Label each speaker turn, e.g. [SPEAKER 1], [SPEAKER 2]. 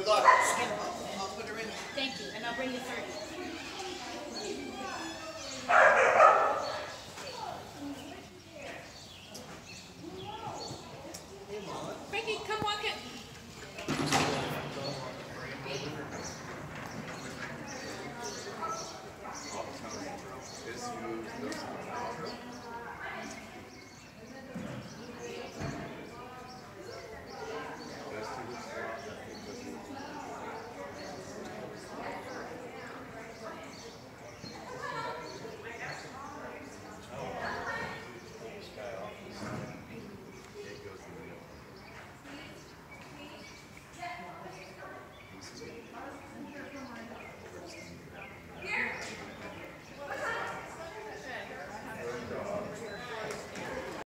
[SPEAKER 1] luck. I'll put her in.
[SPEAKER 2] Thank you, and I'll bring you 30.